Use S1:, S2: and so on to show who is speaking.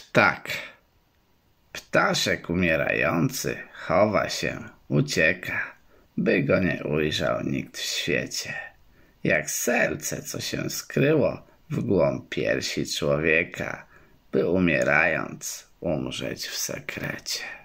S1: Tak, ptaszek umierający chowa się, ucieka, by go nie ujrzał nikt w świecie. Jak serce, co się skryło w głąb piersi człowieka, by umierając umrzeć w sekrecie.